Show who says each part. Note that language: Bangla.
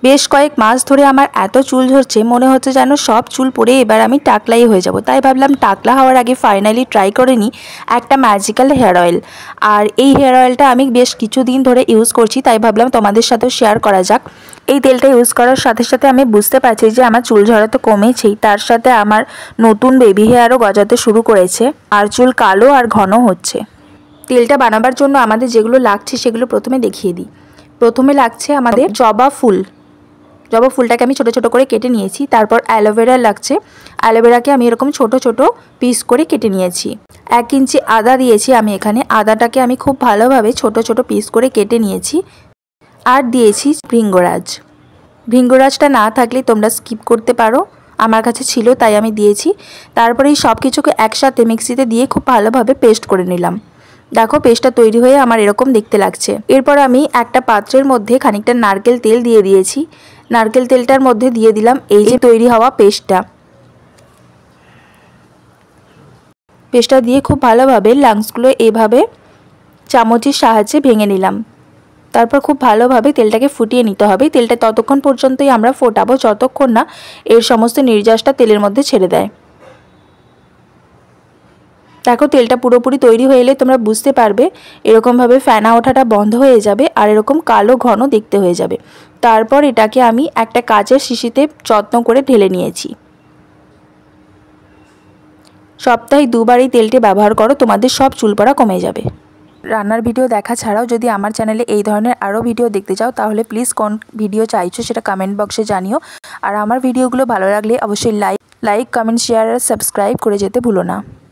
Speaker 1: বেশ কয়েক মাস ধরে আমার এত চুল ঝরছে, মনে হচ্ছে যেন সব চুল পড়ে এবার আমি টাকলাই হয়ে যাব। তাই ভাবলাম টাকলা হওয়ার আগে ফাইনালি ট্রাই করে নিই একটা ম্যাজিক্যাল হেয়ার অয়েল। আর এই হেয়ার অয়েলটা আমি বেশ কিছুদিন ধরে ইউজ করছি, তাই ভাবলাম তোমাদের সাথেও শেয়ার করা যাক। এই তেলটা ইউজ করার সাথে সাথে আমি বুঝতে পারছি যে আমার চুল ঝরা তো কমেছেই, তার সাথে আমার নতুন বেবি হেয়ারও গজাতে শুরু করেছে আর চুল কালো আর ঘন হচ্ছে। তেলটা বানাবার জন্য আমাদের যেগুলো লাগছে সেগুলো প্রথমে দেখিয়ে দিই। প্রথমে লাগছে আমাদের জবা ফুলটাকে আমি ছোট ছোট করে কেটে নিয়েছি। তারপর অ্যালোভেরা লাগছে, অ্যালোভেরাকে আমি এরকম ছোট ছোট পিস করে কেটে নিয়েছি। 1 ইঞ্চি আদা দিয়েছি আমি এখানে, আদাটাকে আমি খুব ভালোভাবে ছোট ছোট পিস করে কেটে নিয়েছি। আর দিয়েছি ভৃঙ্গরাজটা না থাকলে তোমরা স্কিপ করতে পারো, আমার কাছে ছিল তাই আমি দিয়েছি। তারপরে এই সব কিছুকে একসাথে মিক্সিতে দিয়ে খুব ভালোভাবে পেস্ট করে নিলাম। দেখো পেস্টটা তৈরি হয়ে আমার এরকম দেখতে লাগছে। এরপর আমি একটা পাত্রের মধ্যে খানিকটা নারকেল তেল দিয়ে দিয়েছি। নারকেল তেলটার মধ্যে দিয়ে দিলাম এই যে তৈরি হওয়া পেস্টটা দিয়ে খুব ভালোভাবে লাংসগুলো এইভাবে চামচের সাহায্যে ভেঙে নিলাম। তারপর খুব ভালোভাবে তেলটাকে ফুটিয়ে নিতে হবে। তেলটা ততক্ষণ পর্যন্তই আমরা ফোটাবো যতক্ষণ না এর সমস্ত নির্যাসটা তেলের মধ্যে ছেড়ে দেয়। দেখো তেলটা পুরোপুরি তৈরি হয়ে এলে তোমরা বুঝতে পারবে এরকমভাবে ফেনা ওঠাটা বন্ধ হয়ে যাবে আর এরকম কালো ঘন দেখতে হয়ে যাবে। তারপর এটাকে আমি একটা কাচের শিশিতে যত্ন করে ঢেলে নিয়েছি। সপ্তাহে 2 বার এই তেলটি ব্যবহার করো, তোমাদের সব চুল পড়া কমে যাবে। রান্নার ভিডিও দেখা ছাড়াও যদি আমার চ্যানেলে এই ধরনের আরও ভিডিও দেখতে চাও তাহলে প্লিজ কোন ভিডিও চাইছো সেটা কমেন্ট বক্সে জানিও। আর আমার ভিডিওগুলো ভালো লাগলে অবশ্যই লাইক কমেন্ট শেয়ার আর সাবস্ক্রাইব করে যেতে ভুলো না।